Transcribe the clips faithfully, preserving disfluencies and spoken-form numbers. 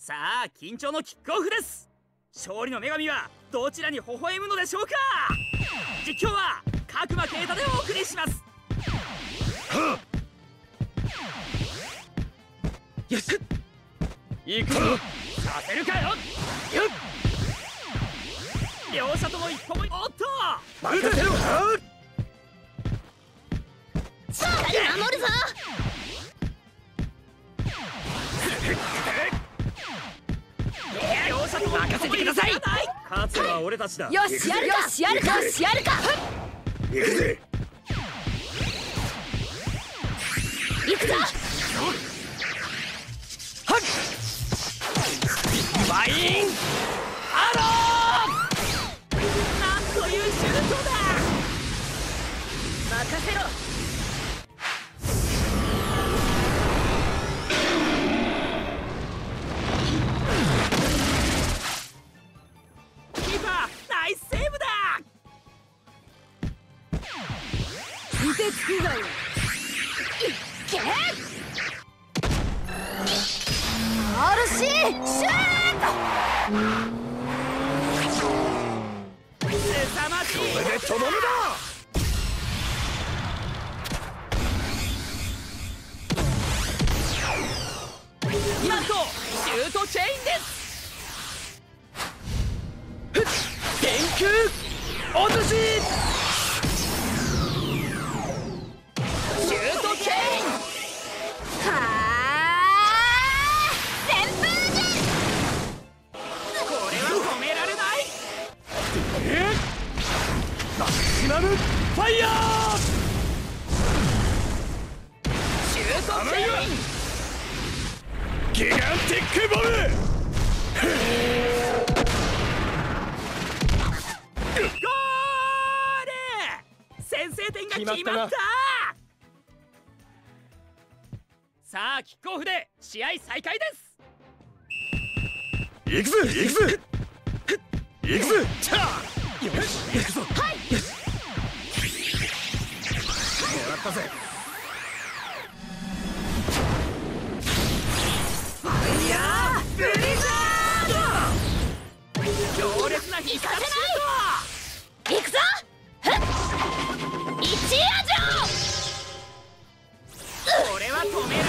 さあ緊張のキックオフです。勝利の女神はどちらに微笑むのでしょうか。実況は角間啓太でお送りします。よし行くぞ。させるかよ。両者とも一歩も。おっと任せろ。 しっかり守るぞ。 両者とも任せてください。勝つのは俺たちだ。 よしやるか。よしやるか。よしやるか。 行くぜ。 行くぞ。 はっファインアロー。なんというシュートだ。 任せろ。 キーパーナイスセーブだ。 見てつくがよ。いっけ。アールシー シュート。 凄まじい。 これでとどめだ。 なんとシュートチェインです。電空落とし。シュートチェイン。 はあ旋風陣。 これは止められない。 えっマキシマムファイヤー。 シュートチェイン。 ギガンティックボム。 ゴール。先制点が決まった。さあキックオフで試合再開です。 行くぜ行くぜ行くぜ。チャーよし行くぞ。 はいもらったぜ。 いやーブリザード。強烈な必殺シュート。 行くぞ。ふっ一夜城。 これは止められない。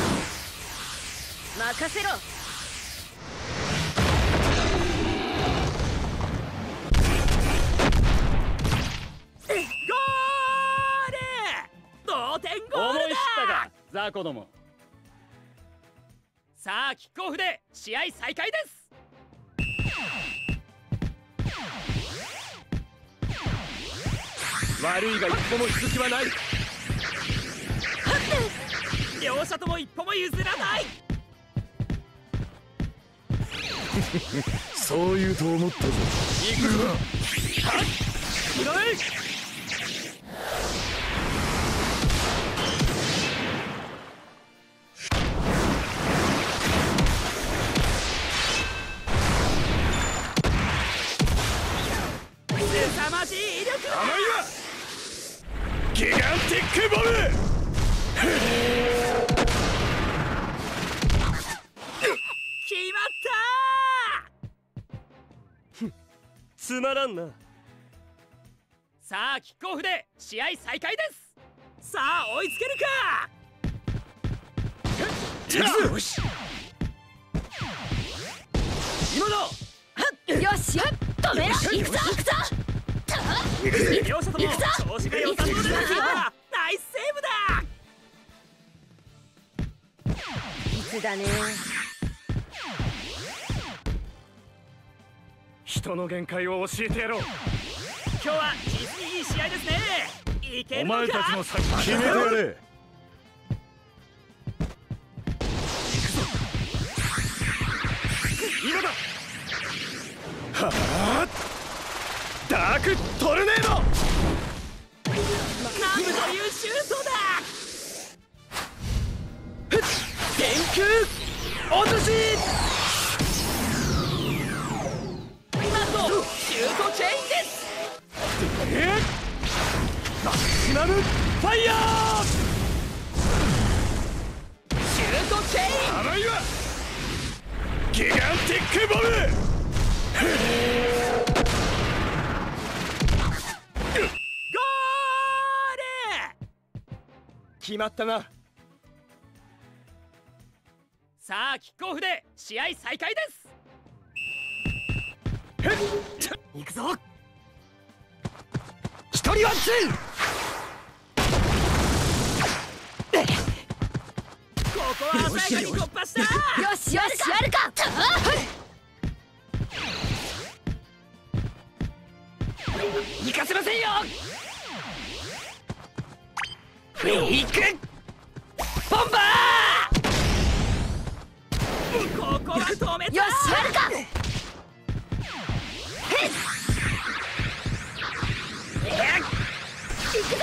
任せろ。 ゴール。同点ゴールだ。 思い知ったか雑魚ども。 さあキックオフで試合再開です。 悪いが一歩も引く気はない。 両者とも一歩も譲らない。 そう言うと思ったぞ。行くぞ。 はっ拾え。凄まじい威力だ。 甘いわ。ギガンティックボム。 決まったー。 つまらんな。 さあキックオフで試合再開です。さあ追いつけるか。 行くぞ。よし今だ。 よし止めろ。行くぞ行くぞ。 行くぜ。 両者とも調子が良さそうですがナイスセーブだ。 いつだね。 人の限界を教えてやろう。 今日は実にいい試合ですね。いけおるのか。 前たちの先決めてやれ。行くぞ。今だ。はあダークトルネード。 なんというシュートだ。 電空落とし。 なんとシュートチェインです。 えっマキシマムファイヤー。 シュートチェイン。 甘いわ。 ギガンティックボム。 ゴール。 決まったな。 さあキックオフで試合再開です。 行くぞ。一人ワンツー。 ここは鮮やかに突破した。 よしよしやるか。 行かせませんよ。フェイクボンバー。ここは止めた。 よしやるか。行くぞ。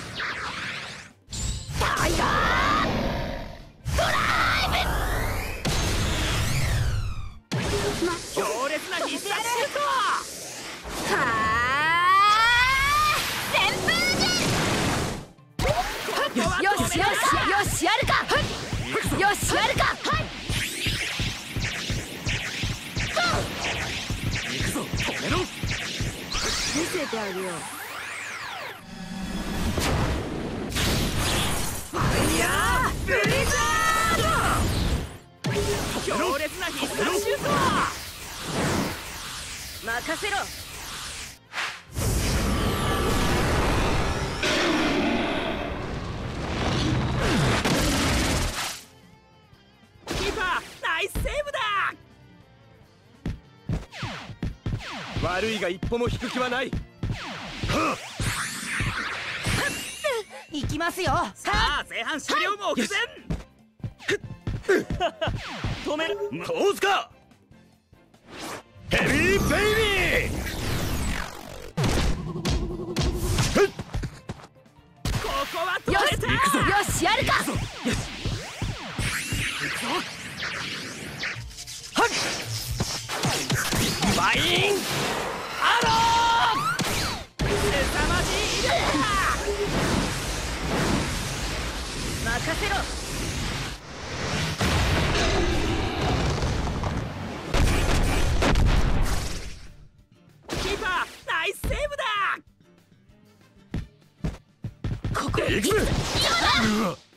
タイガードライブ。 強烈な必殺シュート。 はあ旋風ここはよしよ止めた。 しよしやるか。よしやるか。 行くぞ。止めろ。 見せてあげよう。 いやーブリザード。強烈な必殺シュート。 任せろ。 キーパーナイスセーブだ。 悪いが一歩も引く気はない。 行きますよ。 さあ前半終了目前。 止める。通すか。ヘビーベイビー。 ここは止よしめた。 よしやるか。 バインアロー。凄まじい威力だ。 任せろ。 キーパーナイスセーブだ。 ここ行くぜ。うわ。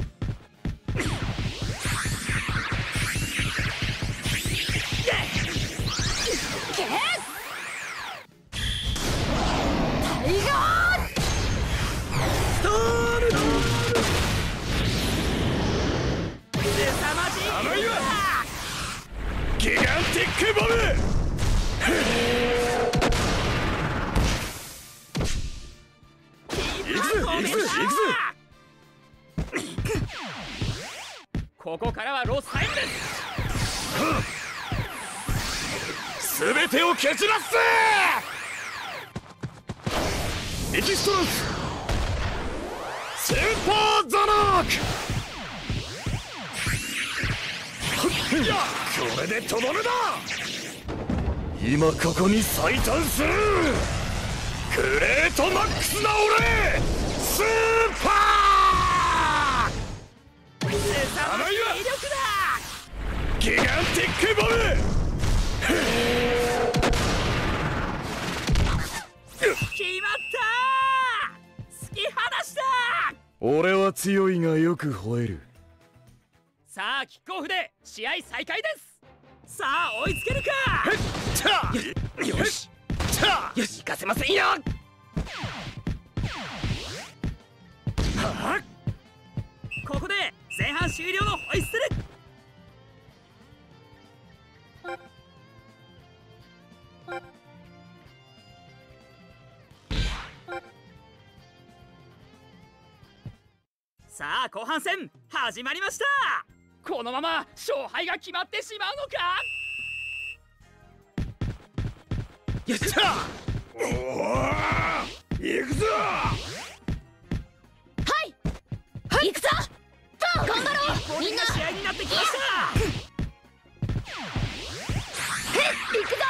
タイガースタール。 凄まじい威力だ。 ギガンティックボム。 キーパー止め行くぜ行くぜた。ここからはロスタイムです。 すべてを蹴散らすぜ。エキストランススーパーザナーク。やこれでとどめだ。今ここに最短するグレートマックスな俺スーパー。 凄まじい威力だ。 ギガンティックボム。 決まったー。突き放した。 俺は強いがよく吠える。 さあキックオフで試合再開です。さあ追いつけるか。 よしよし行かせませんよ。 ここで前半終了のホイッスル。さあ後半戦始まりました。このまま勝敗が決まってしまうのか。 よっしゃ。おお行くぞ。 はい行くぞ。頑張ろうみんな。 試合になってきました。 行くぞ。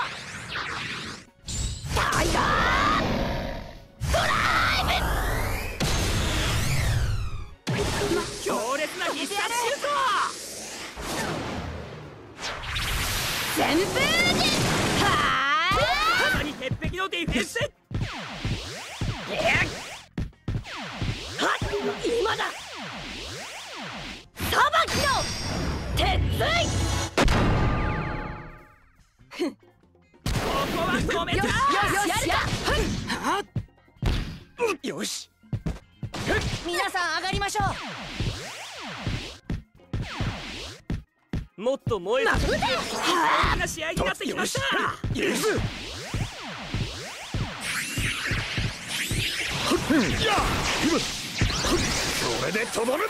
タイガードライブ。 強烈な必殺シュート。 旋風にはまさに鉄壁のディフェンス。 今だ裁きの鉄槌。 ここは止めた。 よしやるか。 よし、 皆さん上がりましょう。 もっと燃える。 大きな試合になってきました。 許す。やっ、これでとどめだ。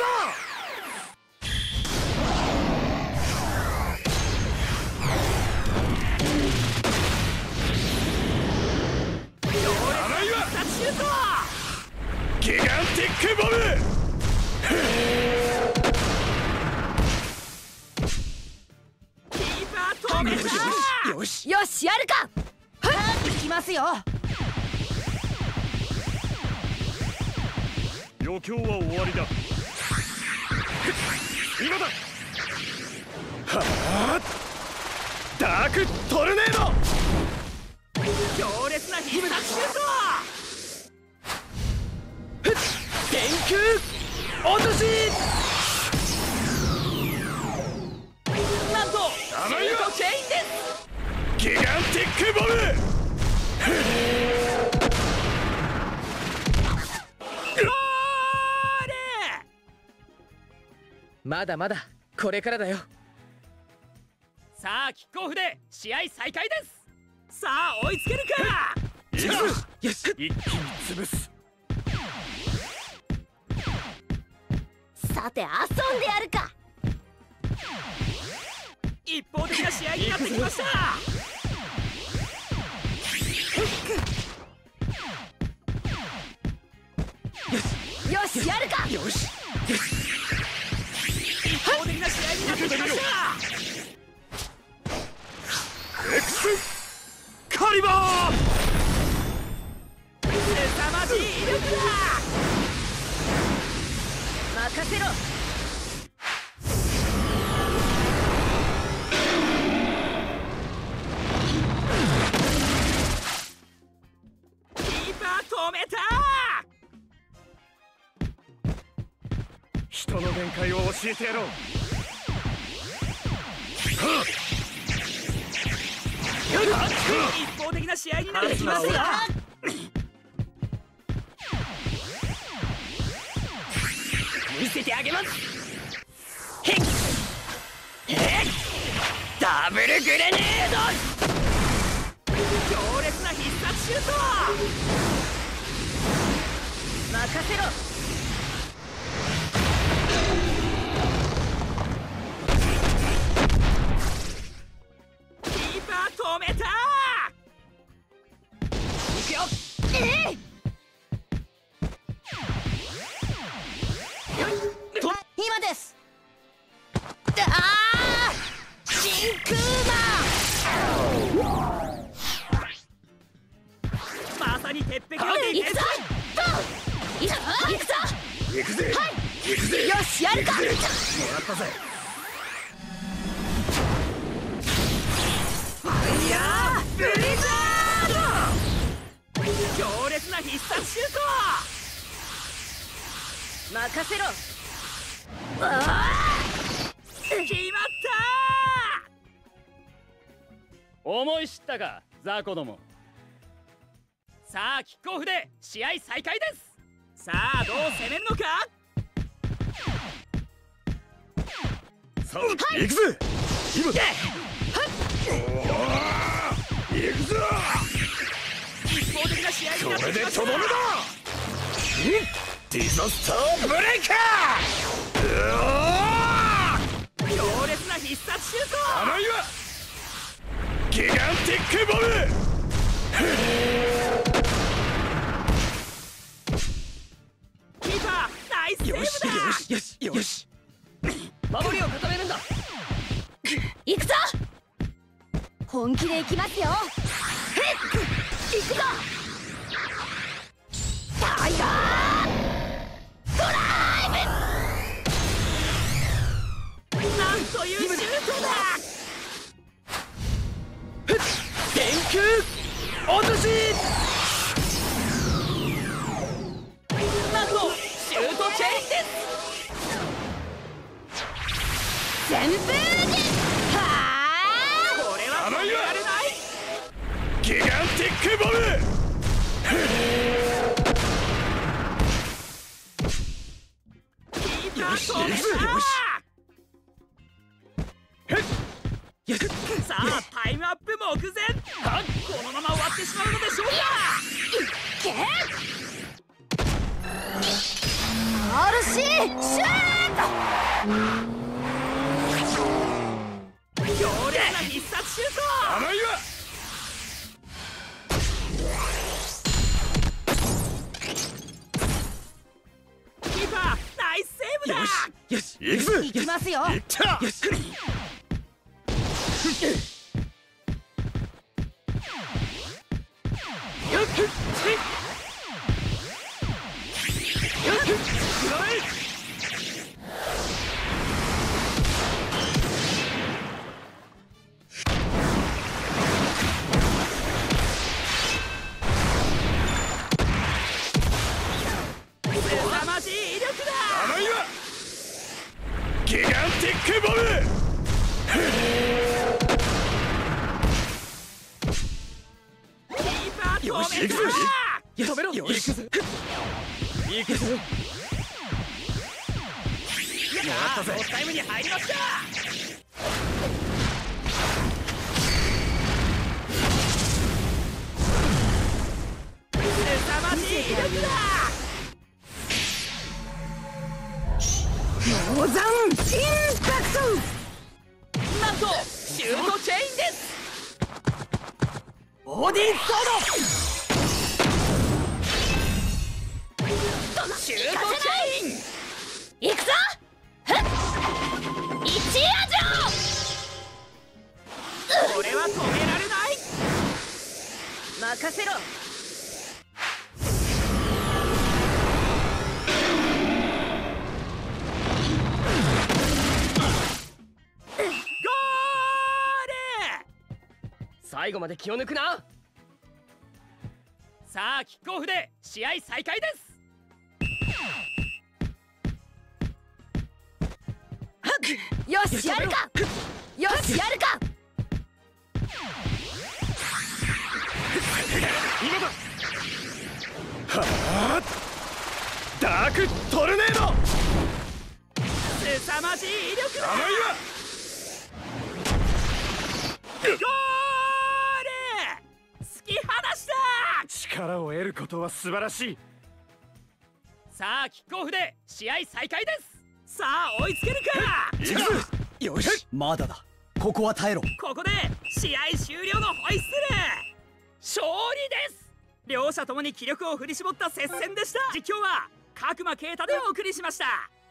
シュート。 ギガンティックボム。 キーパー止めた。 よしよしやるか。行きますよ。 余興は終わりだ。今だ。はあ、ダークトルネード。 強烈な必殺シュート。 電空落とし。 なんとシ甘いわュートチェインです。 ギガンティックボム。 ゴール。 まだまだこれからだよ。 さあキックオフで試合再開です。さあ追いつけるか。 いくぞ。 よし、 一気に潰す。 さて遊んでやるか。 一方的な試合になってきました。 よしやるか。 よし、 一方的な試合になってきました。 エクスカリバー。 凄まじい威力だ。 任せろ。 キーパー止めた。 人の限界を教えてやろう。 一方的な試合になってきますよ。見せてあげます。へっへっダブルグレネード。強烈な必殺シュート。 任せろ。 キーパー止めた。いくよ。 えい。今です。ああ、真空マン。まさに鉄壁のディフェンス。 いくぞ。いくぞ。 行くぜ。行くぜ。 よしやるか。 もらったぜ。 ファイヤーブリザード。強烈な必殺シュート。 任せろ。 決まった思い知ったかザコども。 ー。さあキックオフで試合再開です。さあどう攻めるのか。 さあ、行くぜ。今だ。行くぞ。 一方的な試合になってこれきました。 でとどめだ。ディザスターブレイカー。 強烈な必殺シュート。 甘いわ。ギガンティックボム。 キーパーナイスセーブだ。 よしよしよし。 守りを固めるんだ。 行くぞ。本気で行きますよ。へっ行くぞ。タイガードライなんというシュートだ。 落としなんとシュートチェインです旋風はあこれは止められないギガンティックボムキーパー止めたさあタイムアップ目前このまま終わってしまうのでしょうかけ アールシー シュート強烈な必殺シュート甘いわキーパーナイスセーブだよし行くぜいきますよいったよし凄まじい威力だ甘いわギガンティックボムキーパー止めた止めろよし行くぜ行くぜやったぜタイムに入りました凄まじい威力だモザンインパクなんとシュートチェインですボディーソードシュートチェイントいくぞふっ一夜城これは止められない任せろゴール最後まで気を抜くなさあキックオフで試合再開ですよしやるかよしやるか今だはあダークトルネード凄まじい威力だ甘いわゴール突き放した力を得ることは素晴らしいさあキックオフで試合再開ですさあ追いつけるか行くぜよしまだだここは耐えろここで試合終了のホイッスル勝利です両者ともに気力を振り絞った接戦でした実況は角間啓太でお送りしました。